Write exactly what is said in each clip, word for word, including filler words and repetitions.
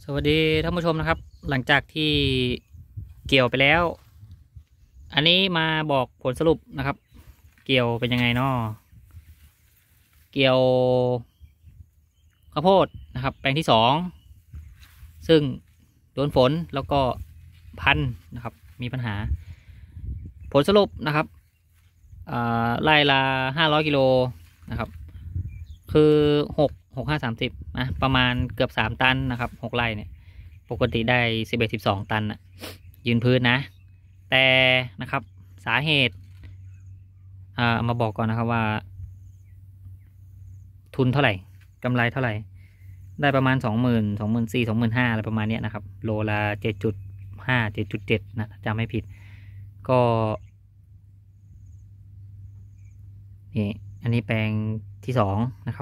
สวัสดีท่านผู้ชมนะครับ หลังจากที่เกี่ยวไปแล้ว อันนี้มาบอกผลสรุปนะครับ เกี่ยวเป็นยังไงเนาะเกี่ยวข้าวโพดนะครับ แปลงที่สองซึ่งโดนฝนแล้วก็พันนะครับ มีปัญหา ผลสรุปนะครับไร่ละห้าร้อยกิโลนะครับคือหกหกห้าสามสิบนะประมาณเกือบสามตันนะครับหกไร่เนี่ยปกติได้สิบเอ็ดสิบสองตันนะยืนพื้นนะ แต่นะครับสาเหตุอ่ามาบอกก่อนนะครับว่า ทุนเท่าไหร่กำไรเท่าไหร่ได้ประมาณสองหมื่นสองหมื่นสี่สองหมื่นห้าอะไรประมาณนี้นะครับโลละเจ็ดจุดห้าเจ็ดจุดเจ็ดนะจำไม่ผิดก็นี่อันนี้แปลงที่สองนะครับ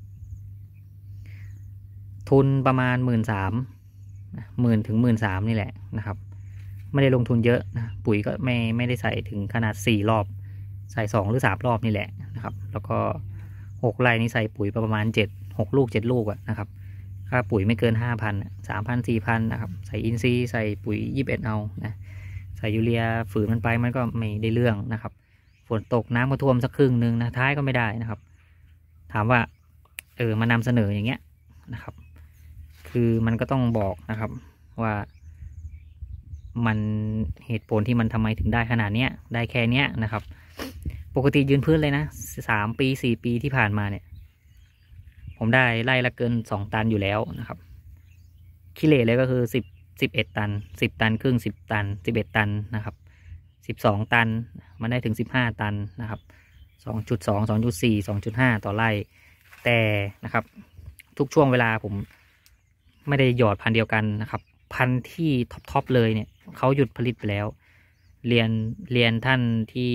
ทุนประมาณหมื่นสามหมื่นถึงหมื่นสามนี่แหละนะครับไม่ได้ลงทุนเยอะนะปุ๋ยก็ไม่ไม่ได้ใส่ถึงขนาดสี่รอบใส่สองหรือสามรอบนี่แหละนะครับแล้วก็หกไร่นี่ใส่ปุ๋ยประมาณเจ็ดหกลูกเจ็ดลูกอะนะครับค่าปุ๋ยไม่เกินห้าพันสามพันสี่พันนะครับใส่อินทรีย์ใส่ปุ๋ยยี่สิบเอ็ดเอานะใส่ยูเรียฝืนมันไปมันก็ไม่ได้เรื่องนะครับฝนตกน้ำก็ท่วมสักครึ่งนึงนะท้ายก็ไม่ได้นะครับถามว่าเออมานำเสนออย่างเงี้ยนะครับคือมันก็ต้องบอกนะครับว่ามันเหตุผลที่มันทำไมถึงได้ขนาดเนี้ยได้แค่เนี้ยนะครับปกติยืนพื้นเลยนะสามปีสี่ปีที่ผ่านมาเนี่ยผมได้ไล่ละเกินสองตันอยู่แล้วนะครับขี้เหร่เลยก็คือสิบสิบเอ็ดตันสิบตันครึ่งสิบตันสิบเอ็ดตันนะครับสิบสองตันมันได้ถึงสิบห้าตันนะครับสองจุดสองสองจุดสี่สองจุดห้าต่อไร่แต่นะครับทุกช่วงเวลาผมไม่ได้หยอดพันธุ์เดียวกันนะครับพันธุ์ที่ท็อปทอปเลยเนี่ยเขาหยุดผลิตไปแล้วเรียนเรียนท่านที่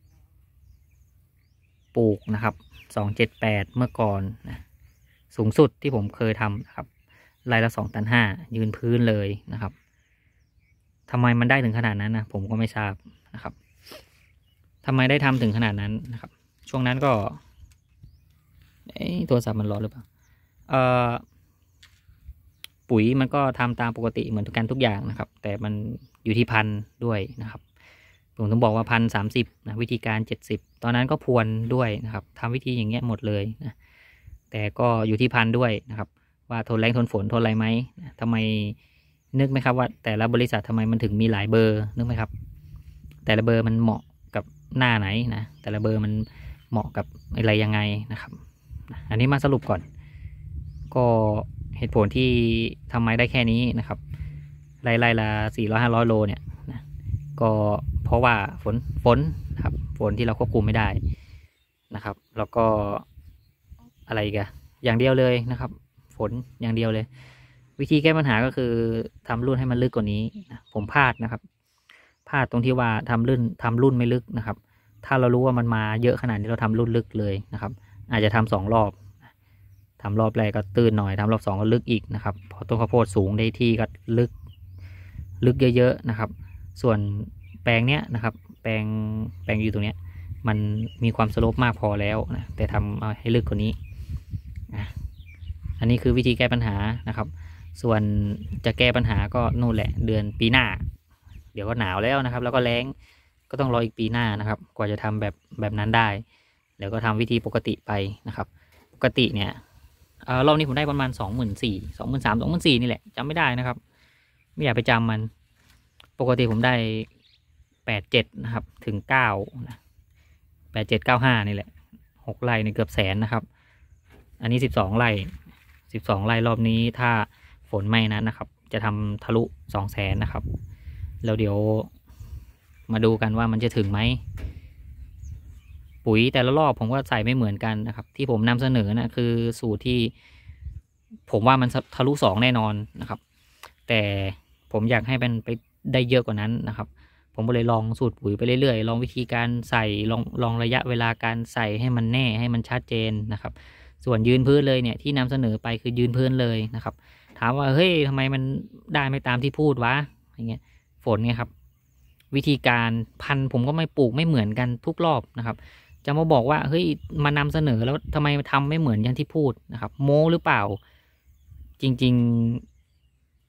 ปลูกนะครับสองเจ็ดแปดเมื่อก่อนนะสูงสุดที่ผมเคยทำนะครับไร่ละสองตันห้ายืนพื้นเลยนะครับทำไมมันได้ถึงขนาดนั้นนะผมก็ไม่ทราบนะครับทำไมได้ทำถึงขนาดนั้นนะครับช่วงนั้นก็โทรศัพท์มันร้อนหรือเปล่าเอ่อปุ๋ยมันก็ทำตามปกติเหมือนกันทุกอย่างนะครับแต่มันอยู่ที่พันธุ์ด้วยนะครับผมต้องบอกว่าพันสามสิบนะวิธีการเจ็ดสิบตอนนั้นก็พรวนด้วยนะครับทำวิธีอย่างเงี้ยหมดเลยนะแต่ก็อยู่ที่พันธุ์ด้วยนะครับว่าทนแรงทนฝนทนอะไรไหมนะทำไมนึกไหมครับว่าแต่ละบริษัททำไมมันถึงมีหลายเบอร์นึกไหมครับแต่ละเบอร์มันเหมาะกับหน้าไหนนะแต่ละเบอร์มันเหมาะกับอะไรยังไงนะครับอันนี้มาสรุปก่อนก็เหตุผลที่ทำไมได้แค่นี้นะครับไล่ไล่ละสี่ร้อยห้าร้อยโลเนี่ยนะก็เพราะว่าฝนฝนครับฝนที่เราควบคุมไม่ได้นะครับแล้วก็อะไรกันอย่างเดียวเลยนะครับฝนอย่างเดียวเลยวิธีแก้ปัญหาก็คือทำรุ่นให้มันลึกกว่านี้นะผมพลาดนะครับพลาดตรงที่ว่าทำรุ่นทำรุ่นไม่ลึกนะครับถ้าเรารู้ว่ามันมาเยอะขนาดนี้เราทำรุ่นลึกเลยนะครับอาจจะทำสองรอบทำรอบแรกก็ตื้นหน่อยทำรอบสองก็ลึกอีกนะครับพอต้นข้าวโพดสูงได้ที่ก็ลึกลึกเยอะๆนะครับส่วนแปลงเนี้ยนะครับแปลงแปลงอยู่ตรงเนี้ยมันมีความสโลปมากพอแล้วนะแต่ทำให้ลึกกว่านี้นะอันนี้คือวิธีแก้ปัญหานะครับส่วนจะแก้ปัญหาก็นู่นแหละเดือนปีหน้าเดี๋ยวก็หนาวแล้วนะครับแล้วก็แล้งก็ต้องรออีกปีหน้านะครับกว่าจะทำแบบแบบนั้นได้แล้วก็ทำวิธีปกติไปนะครับปกติเนี่ยเออรอบนี้ผมได้ประมาณสองหมื่นสี่สองหมื่นสามสองหมื่นสี่นี่แหละจำไม่ได้นะครับไม่อยากไปจำมันปกติผมได้แปดเจ็ดนะครับถึงเก้านะแปดเจ็ดเก้าห้านี่แหละหกไร่ในเกือบแสนนะครับอันนี้สิบสองไร่สิบสองไร่รอบนี้ถ้าฝนไม่นั้นนะครับจะทำทะลุสองแสนนะครับแล้วเดี๋ยวมาดูกันว่ามันจะถึงไหมปุ๋ยแต่ละรอบผมก็ใส่ไม่เหมือนกันนะครับที่ผมนำเสนอนะคือสูตรที่ผมว่ามันทะลุสองแน่นอนนะครับแต่ผมอยากให้มันไปได้เยอะกว่านั้นนะครับผมก็เลยลองสูตรปุ๋ยไปเรื่อยๆลองวิธีการใส่ลองลองระยะเวลาการใส่ให้มันแน่ให้มันชัดเจนนะครับส่วนยืนพื้นเลยเนี่ยที่นำเสนอไปคือยืนพื้นเลยนะครับถามว่าเฮ้ยทำไมมันได้ไม่ตามที่พูดวะอย่างเงี้ยฝนเนี่ยครับวิธีการพันผมก็ไม่ปลูกไม่เหมือนกันทุกรอบนะครับจะมาบอกว่าเฮ้ยมานำเสนอแล้วทำไมทำไม่เหมือนอย่างที่พูดนะครับโม้หรือเปล่าจริง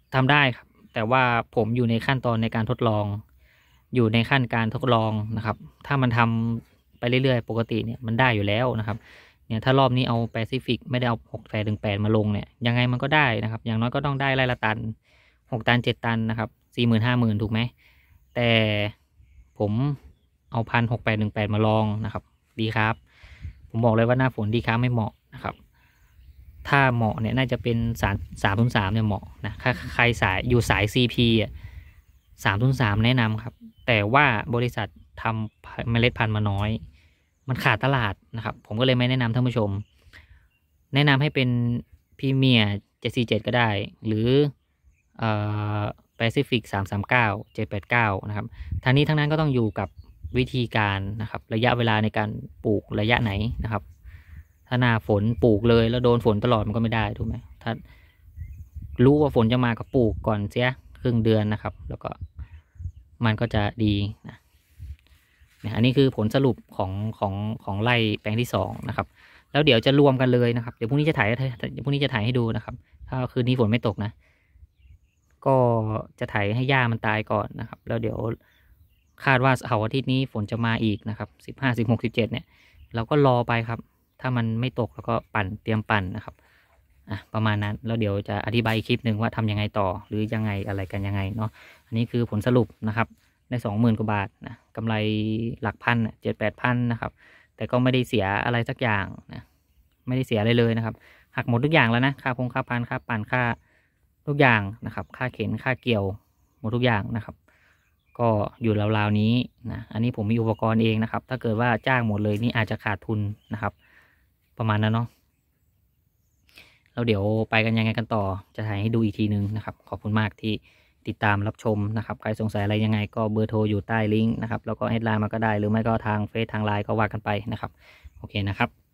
ทำได้ครับแต่ว่าผมอยู่ในขั้นตอนในการทดลองอยู่ในขั้นการทดลองนะครับถ้ามันทำไปเรื่อยๆปกติเนี่ยมันได้อยู่แล้วนะครับเนี่ยถ้ารอบนี้เอาแปซิฟิกไม่ได้เอาหกแปดถึงแปดมาลงเนี่ยยังไงมันก็ได้นะครับอย่างน้อยก็ต้องได้ไร่ละตันหกตันเจ็ดตันนะครับสี่หมื่นห้าหมื่นถูกไหมแต่ผมเอาพันหกแปดหนึ่งแปดมาลองนะครับดีครับผมบอกเลยว่าหน้าฝนดีครับไม่เหมาะนะครับถ้าเหมาะเนี่ยน่าจะเป็นสามสามทุนสามเนี่ยเหมาะนะถ้าใครสายอยู่สาย ซี พี อ่ะสามทุนสามแนะนำครับแต่ว่าบริษัททำเมล็ดพันธุ์มาน้อยมันขาดตลาดนะครับผมก็เลยไม่แนะนำท่านผู้ชมแนะนำให้เป็นพรีเมียร์เจ็ดสี่เจ็ดก็ได้หรือเอ่อแปซิฟิกสามสามเก้าเจ็ดแปดเก้านะครับทางนี้ทั้งนั้นก็ต้องอยู่กับวิธีการนะครับระยะเวลาในการปลูกระยะไหนนะครับถ้าหน้าฝนปลูกเลยแล้วโดนฝนตลอดมันก็ไม่ได้ถูกไหมถ้ารู้ว่าฝนจะมาก็ปลูกก่อนเสียครึ่งเดือนนะครับแล้วก็มันก็จะดีนะอันนี้คือผลสรุปของของของไร่แปลงที่สองนะครับแล้วเดี๋ยวจะรวมกันเลยนะครับเดี๋ยวพรุ่งนี้จะถ่ายเดี๋ยวพรุ่งนี้จะถ่ายให้ดูนะครับถ้าคืนนี้ฝนไม่ตกนะก็จะถ่ายให้หญ้ามันตายก่อนนะครับแล้วเดี๋ยวคาดว่าเสาร์อาทิตย์นี้ฝนจะมาอีกนะครับสิบห้าสิบหกสิบเจ็ดเนี่ยเราก็รอไปครับถ้ามันไม่ตกแล้วก็ปั่นเตรียมปั่นนะครับอ่ะประมาณนั้นแล้วเดี๋ยวจะอธิบายคลิปหนึ่งว่าทำยังไงต่อหรือยังไงอะไรกันยังไงเนาะอันนี้คือผลสรุปนะครับได้สองหมื่นกว่าบาทนะกำไรหลักพันเจ็ดแปดพันนะครับแต่ก็ไม่ได้เสียอะไรสักอย่างนะไม่ได้เสียอะไรเลยนะครับหักหมดทุกอย่างแล้วนะค่าพงค่าพันค่าปั่นค่าทุกอย่างนะครับค่าเข็นค่าเกี่ยวหมดทุกอย่างนะครับก็อยู่ราวๆนี้นะอันนี้ผมมีอุปกรณ์เองนะครับถ้าเกิดว่าจ้างหมดเลยนี่อาจจะขาดทุนนะครับประมาณนั้นเนาะแล้วเดี๋ยวไปกันยังไงกันต่อจะถ่ายให้ดูอีกทีนึงนะครับขอบคุณมากที่ติดตามรับชมนะครับใครสงสัยอะไรยังไงก็เบอร์โทรอยู่ใต้ลิงก์นะครับแล้วก็แอดไลน์มาก็ได้หรือไม่ก็ทางเฟซทางไลน์ก็ว่ากันไปนะครับโอเคนะครับ